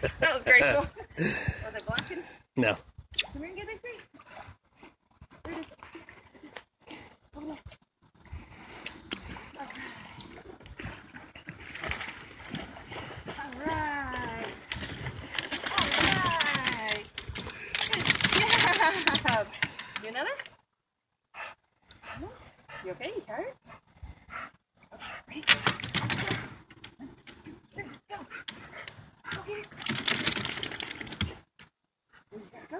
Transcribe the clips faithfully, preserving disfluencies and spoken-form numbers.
That was graceful. Was it blocking? No. Come here and get a big tree. There it is. Hold on. Alright. Alright. Good job. Do another? You okay? You tired? Okay, ready? There, go. Go get it. There you go.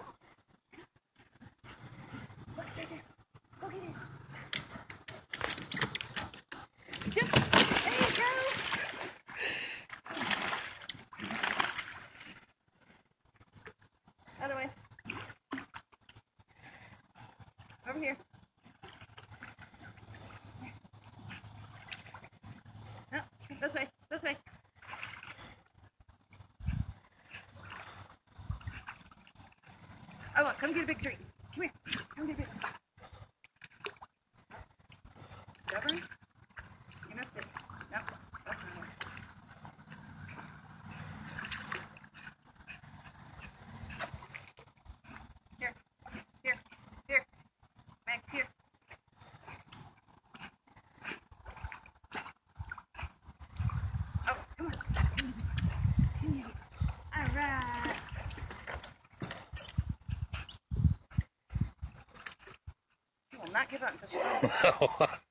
Look, right there. Go get it. Jump. There you go. Other way. Over here. No, this way, this way. Oh, come get a big tree. Come here. Come get a big one. Stubborn? You missed it. No, that's not one. Here, here, here. Meg, here. Oh, come on. Come here. All right. You will not give up until she's done.